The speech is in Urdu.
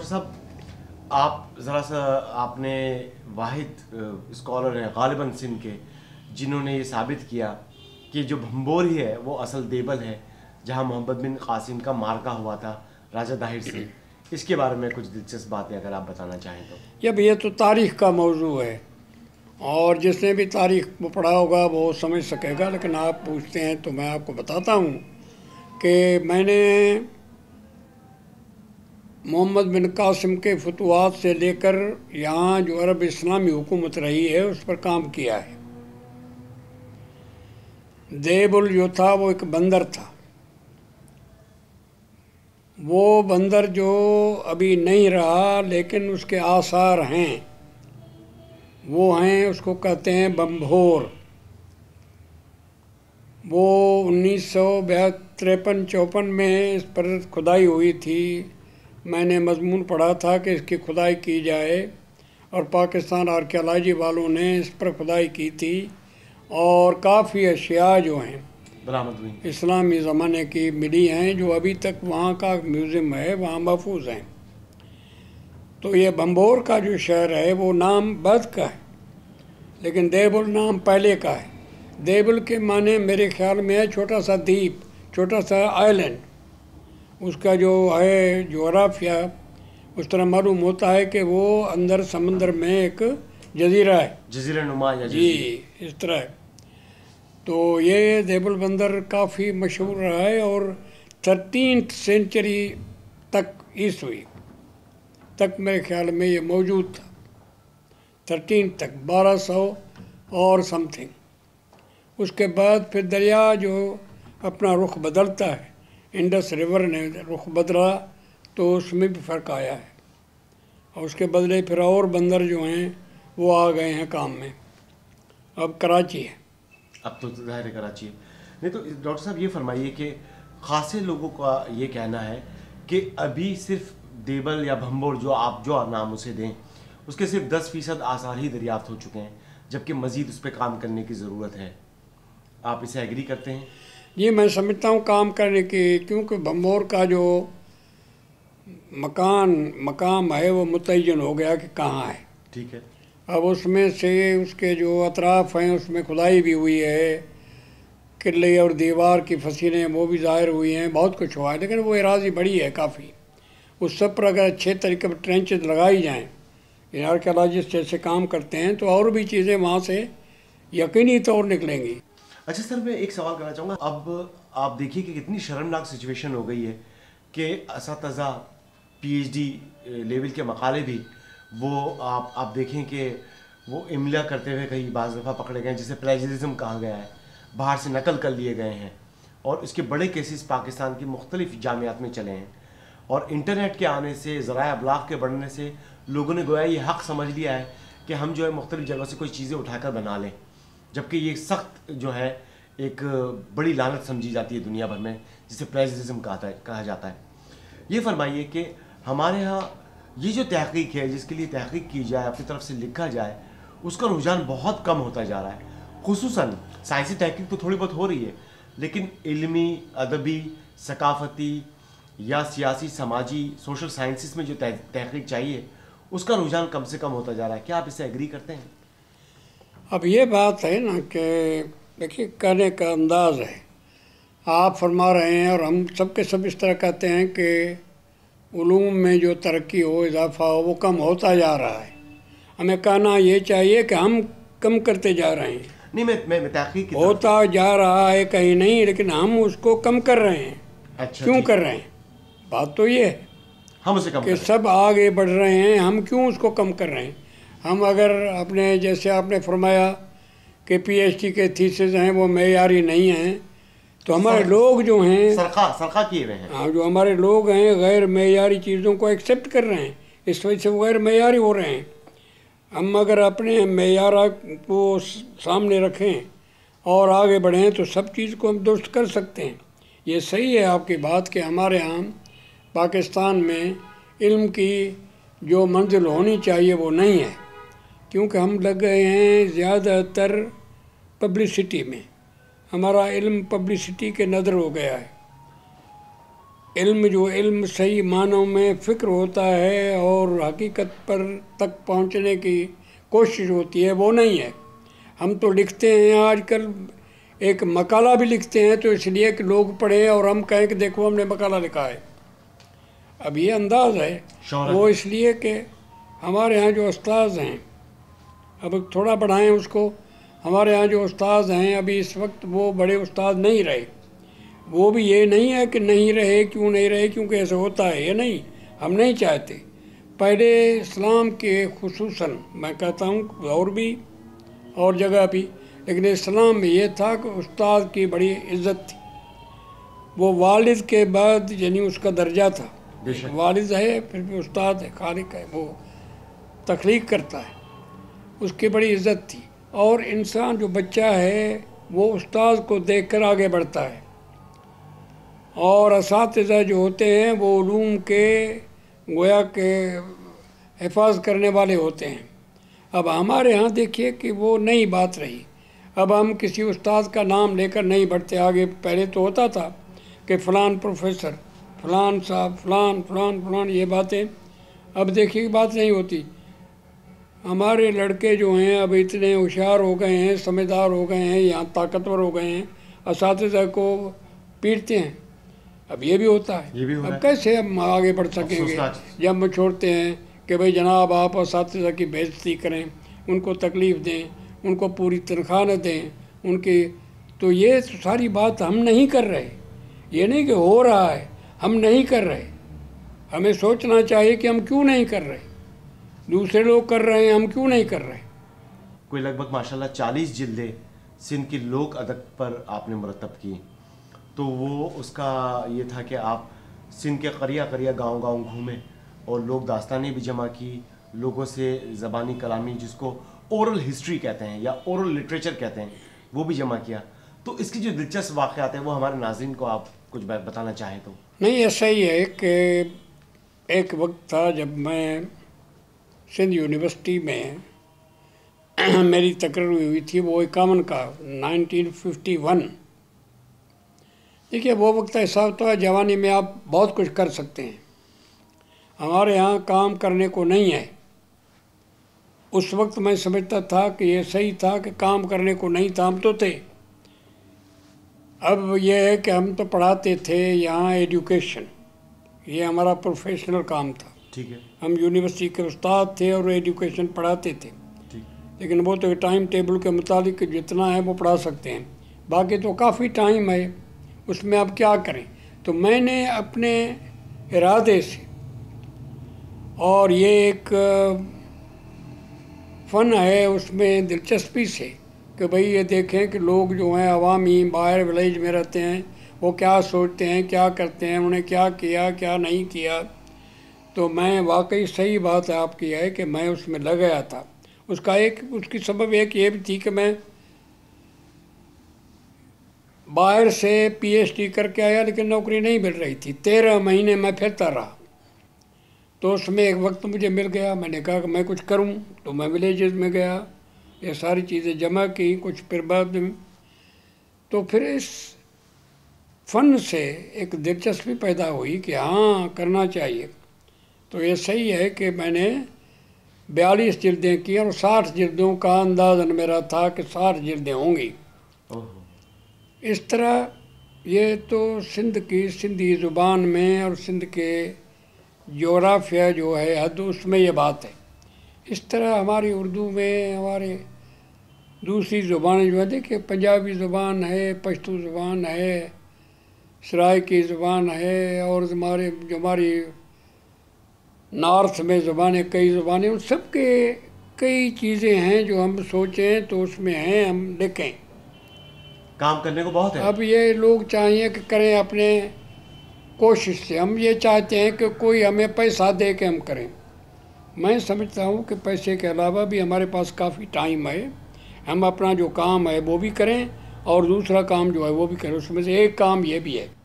صاحب آپ ذرا سا آپ نے واحد اسکالر ہیں غالباً سندھ کے جنہوں نے یہ ثابت کیا کہ جو بھمبور ہی ہے وہ اصل دیبل ہے جہاں محمد بن قاسم کا مارکا ہوا تھا راجہ داہر سے. اس کے بارے میں کچھ دلچسپ باتیں اگر آپ بتانا چاہیں تو. یہ تو تاریخ کا موضوع ہے اور جس نے بھی تاریخ کو پڑھا ہوگا وہ سمجھ سکے گا، لیکن آپ پوچھتے ہیں تو میں آپ کو بتاتا ہوں کہ میں نے محمد بن قاسم کے فتوحات سے لے کر یہاں جو عرب اسلامی حکومت رہی ہے اس پر کام کیا ہے. دیبل جو تھا وہ ایک بندر تھا. وہ بندر جو ابھی نہیں رہا لیکن اس کے آثار ہیں، وہ ہیں، اس کو کہتے ہیں بمبھور. وہ 1953-54 میں اس پر کھدائی ہوئی تھی. میں نے مضمون پڑھا تھا کہ اس کی کھدائی کی جائے اور پاکستان آرکیالوجی والوں نے اس پر کھدائی کی تھی اور کافی اشیاء جو ہیں اسلامی زمانے کی ملی ہیں جو ابھی تک وہاں کا میوزیم ہے وہاں محفوظ ہیں. تو یہ بمبور کا جو شہر ہے وہ نام بعد کا ہے لیکن دیبل نام پہلے کا ہے. دیبل کے معنی میرے خیال میں ہے چھوٹا سا دیپ، چھوٹا سا آئلینڈ. اس کا جو ہے جغرافیہ اس طرح معلوم ہوتا ہے کہ وہ اندر سمندر میں ایک جزیرہ ہے، جزیرہ نما یا جی اس طرح ہے. تو یہ دیبل بندر کافی مشہور رہا ہے اور 13th سینچری تک عیسوی تک میرے خیال میں یہ موجود تھا. 13 تک 1200 اور سم تھنگ. اس کے بعد پھر دریا جو اپنا رخ بدلتا ہے، انڈس ریور نے رخ بدلا تو اس میں بھی فرق آیا ہے اور اس کے بدلے پھر اور بندر جو ہیں وہ آ گئے ہیں کام میں. اب کراچی ہے. اب تو ظاہر ہے کراچی ہے. نہیں تو ڈاکٹر صاحب یہ فرمائیے کہ خاصے لوگوں کا یہ کہنا ہے کہ ابھی صرف دیبل یا بھمبور جو نام اسے دیں اس کے صرف 10% آثار ہی دریافت ہو چکے ہیں جبکہ مزید اس پہ کام کرنے کی ضرورت ہے. آپ اسے ایگری کرتے ہیں؟ جی میں سمجھتا ہوں کام کرنے کی، کیونکہ بمبور کا جو مقام ہے وہ متعین ہو گیا کہ کہاں ہے. ٹھیک ہے. اب اس میں سے اس کے جو اطراف ہیں اس میں کھدائی بھی ہوئی ہے، قلعے اور دیوار کی فصیلیں وہ بھی ظاہر ہوئی ہیں، بہت کچھ ہوا ہے، لیکن وہ اراضی بڑی ہے کافی. اس سب پر اگر اچھے طریقے پر ٹرینچز لگائی جائیں، یہ آرکیالوجسٹ جیسے کام کرتے ہیں تو اور بھی چیزیں وہاں سے یقینی طور نکلیں گی. اچھا سر، میں ایک سوال کرنا چاہوں گا. اب آپ دیکھیے کہ کتنی شرمناک سچویشن ہو گئی ہے کہ اساتذہ پی ایچ ڈی لیول کے مقالے بھی وہ آپ دیکھیں کہ وہ املا کرتے ہوئے کئی بعض دفعہ پکڑے گئے ہیں جسے پلیجرزم کہا گیا ہے، باہر سے نقل کر لیے گئے ہیں اور اس کے بڑے کیسز پاکستان کی مختلف جامعات میں چلے ہیں. اور انٹرنیٹ کے آنے سے، ذرائع ابلاغ کے بڑھنے سے لوگوں نے گویا یہ حق سمجھ لیا ہے کہ ہم جو ہے مختلف جگہوں سے کوئی چیزیں اٹھا کر بنا لیں، جبکہ یہ سخت جو ہے ایک بڑی لعنت سمجھی جاتی ہے دنیا بھر میں جسے پلیجرزم کہا جاتا ہے. یہ فرمائیے کہ ہمارے ہاں یہ جو تحقیق ہے جس کے لیے تحقیق کی جائے، اپنی طرف سے لکھا جائے، اس کا رجحان بہت کم ہوتا جا رہا ہے. خصوصاً سائنسی تحقیق تو تھوڑی بہت ہو رہی ہے لیکن علمی، ادبی، ثقافتی یا سیاسی، سماجی، سوشل سائنسز میں جو تحقیق چاہیے اس کا رجحان کم سے کم ہوتا جا رہا ہے. کیا آپ اس سے ایگری کرتے ہیں؟ اب یہ بات ہے نا کہ دیکھیے کہنے کا انداز ہے. آپ فرما رہے ہیں اور ہم سب کے سب اس طرح کہتے ہیں کہ علوم میں جو ترقی ہو، اضافہ ہو، وہ کم ہوتا جا رہا ہے. ہمیں کہنا یہ چاہیے کہ ہم کم کرتے جا رہے ہیں. نہیں، میں تحقیق ہوتا جا رہا ہے کہیں نہیں، لیکن ہم اس کو کم کر رہے ہیں. اچھا کیوں کر رہے ہیں؟ بات تو یہ ہے ہم اسے کم کہ سب آگے بڑھ رہے ہیں، ہم کیوں اس کو کم کر رہے ہیں؟ ہم اگر اپنے جیسے آپ نے فرمایا کہ پی ایچ ڈی کے تھیسز ہیں وہ معیاری نہیں ہیں، تو ہمارے لوگ جو ہیں سرخہ کیے ہوئے ہیں، جو ہمارے لوگ ہیں غیر معیاری چیزوں کو ایکسیپٹ کر رہے ہیں، اس وجہ سے وہ غیر معیاری ہو رہے ہیں. ہم اگر اپنے معیارات کو سامنے رکھیں اور آگے بڑھیں تو سب چیز کو ہم درست کر سکتے ہیں. یہ صحیح ہے آپ کی بات کہ ہمارے ہاں پاکستان میں علم کی جو منزل ہونی چاہیے وہ نہیں ہے، کیونکہ ہم لگ گئے ہیں زیادہ تر پبلسٹی میں. ہمارا علم پبلسٹی کے نظر ہو گیا ہے. علم جو علم صحیح معنوں میں فکر ہوتا ہے اور حقیقت پر تک پہنچنے کی کوشش ہوتی ہے وہ نہیں ہے. ہم تو لکھتے ہیں آج کل، ایک مقالہ بھی لکھتے ہیں تو اس لیے کہ لوگ پڑھیں اور ہم کہیں کہ دیکھو ہم نے مقالہ لکھا ہے. اب یہ انداز ہے وہ اس لیے کہ ہمارے ہاں جو استاذ ہیں، اب تھوڑا بڑھائیں اس کو، ہمارے ہاں جو استاذ ہیں ابھی اس وقت وہ بڑے استاذ نہیں رہے. وہ بھی یہ نہیں ہے کہ نہیں رہے، کیوں نہیں رہے، کیونکہ ایسا ہوتا ہے، یہ نہیں، ہم نہیں چاہتے. پہلے اسلام کے خصوصاً میں کہتا ہوں اور بھی اور جگہ بھی، لیکن اسلام میں یہ تھا کہ استاد کی بڑی عزت تھی. وہ والد کے بعد یعنی اس کا درجہ تھا. والد ہے پھر بھی استاد ہے، خالق ہے، وہ تخلیق کرتا ہے، اس کی بڑی عزت تھی. اور انسان جو بچہ ہے وہ استاد کو دیکھ کر آگے بڑھتا ہے. اور اساتذہ جو ہوتے ہیں وہ علوم کے گویا کے حفاظ کرنے والے ہوتے ہیں. اب ہمارے ہاں دیکھیے کہ وہ نئی بات رہی. اب ہم کسی استاد کا نام لے کر نہیں بڑھتے آگے. پہلے تو ہوتا تھا کہ فلان پروفیسر، فلان صاحب، فلان فلان فلان، یہ باتیں. اب دیکھیے بات نہیں ہوتی. ہمارے لڑکے جو ہیں اب اتنے ہوشیار ہو گئے ہیں، سمجھدار ہو گئے ہیں، یہاں طاقتور ہو گئے ہیں، اساتذہ کو پیٹتے ہیں. اب یہ بھی ہوتا ہے. اب کیسے ہم آگے بڑھ سکیں گے جب ہم چھوڑتے ہیں کہ بھئی جناب آپ اساتذہ کی بے عزتی کریں، ان کو تکلیف دیں، ان کو پوری تنخواہ نہ دیں، ان کی. تو یہ ساری بات ہم نہیں کر رہے. یہ نہیں کہ ہو رہا ہے، ہم نہیں کر رہے. ہمیں سوچنا چاہیے کہ ہم کیوں نہیں کر رہے. دوسرے لوگ کر رہے ہیں، ہم کیوں نہیں کر رہے. کوئی لگ بھگ ماشاءاللہ 40 جلدیں سندھ کی لوک ادب پر آپ نے مرتب کی. تو وہ اس کا یہ تھا کہ آپ سندھ کے قریہ قریہ گاؤں گاؤں گھومے اور لوگ داستانیں بھی جمع کی، لوگوں سے زبانی کلامی جس کو اورل ہسٹری کہتے ہیں یا اورل لٹریچر کہتے ہیں وہ بھی جمع کیا. تو اس کی جو دلچسپ واقعات ہیں وہ ہمارے ناظرین کو آپ کچھ بتانا چاہیں تو. نہیں، ایسا ہی ہے کہ ایک وقت تھا جب میں سندھ یونیورسٹی میں میری تقرر ہوئی تھی، وہ 51 کا 1951. دیکھیے وہ وقت ایسا ہوتا ہے جوانی میں آپ بہت کچھ کر سکتے ہیں. ہمارے ہاں کام کرنے کو نہیں ہے. اس وقت میں سمجھتا تھا کہ یہ صحیح تھا کہ کام کرنے کو نہیں تھا، ہم تو تھے. اب یہ ہے کہ ہم تو پڑھاتے تھے یہاں ایڈوکیشن، یہ ہمارا پروفیشنل کام تھا. ٹھیک ہے. ہم یونیورسٹی کے استاد تھے اور ایڈوکیشن پڑھاتے تھے. لیکن وہ تو ٹائم ٹیبل کے مطابق جتنا ہے وہ پڑھا سکتے ہیں، باقی تو کافی ٹائم ہے، اس میں اب کیا کریں. تو میں نے اپنے ارادے سے، اور یہ ایک فن ہے اس میں دلچسپی سے، کہ بھئی یہ دیکھیں کہ لوگ جو ہیں عوامی باہر ولیج میں رہتے ہیں وہ کیا سوچتے ہیں، کیا کرتے ہیں، انہیں کیا کیا کیا نہیں کیا. تو میں واقعی صحیح بات ہے آپ کی ہے کہ میں اس میں لگ گیا تھا. اس کی سبب ایک یہ بھی تھی کہ میں باہر سے PhD کر کے آیا لیکن نوکری نہیں مل رہی تھی. 13 مہینے میں پھرتا رہا. تو اس میں ایک وقت مجھے مل گیا، میں نے کہا کہ میں کچھ کروں. تو میں ولیجز میں گیا، یہ ساری چیزیں جمع کی کچھ. پھر بعد میں تو پھر اس فن سے ایک دلچسپی پیدا ہوئی کہ ہاں کرنا چاہیے. تو یہ صحیح ہے کہ میں نے 42 جلدیں کی اور 60 جلدوں کا اندازاً میرا تھا کہ 60 جلدیں ہوں گی. اس طرح یہ تو سندھ کی سندھی زبان میں اور سندھ کے جغرافیہ جو ہے حد اس میں یہ بات ہے. اس طرح ہماری اردو میں ہمارے دوسری زبانیں جو ہے، دیکھیں پنجابی زبان ہے، پشتو زبان ہے، سرائکی زبان ہے، اور ہماری نارتھ میں زبانیں، کئی زبانیں، ان سب کے کئی چیزیں ہیں جو ہم سوچیں تو اس میں ہیں، ہم لکھیں. کام کرنے کو بہت ہے. اب یہ لوگ چاہیے کہ کریں اپنے کوشش سے. ہم یہ چاہتے ہیں کہ کوئی ہمیں پیسہ دے کے ہم کریں. میں سمجھتا ہوں کہ پیسے کے علاوہ بھی ہمارے پاس کافی ٹائم ہے. ہم اپنا جو کام ہے وہ بھی کریں اور دوسرا کام جو ہے وہ بھی کریں. اس میں سے ایک کام یہ بھی ہے